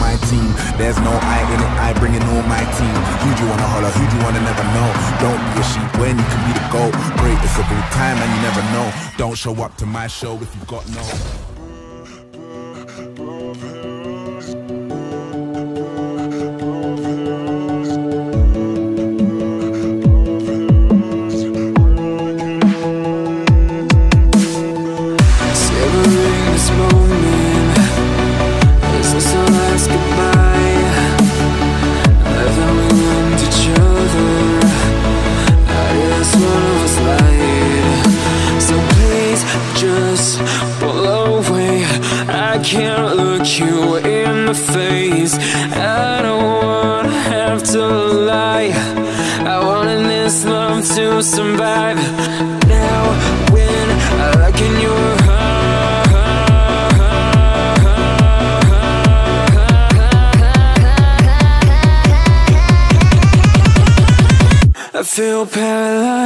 my team. There's no I in it, I bring in all my team. Who do you wanna holler, who do you wanna never know? Don't be a sheep when you can be the goat. Greatest of all time and you never know. Don't show up to my show if you've got no. I can't look you in the face. I don't wanna have to lie. I wanted this love to survive. Now when I look in your I feel paralyzed.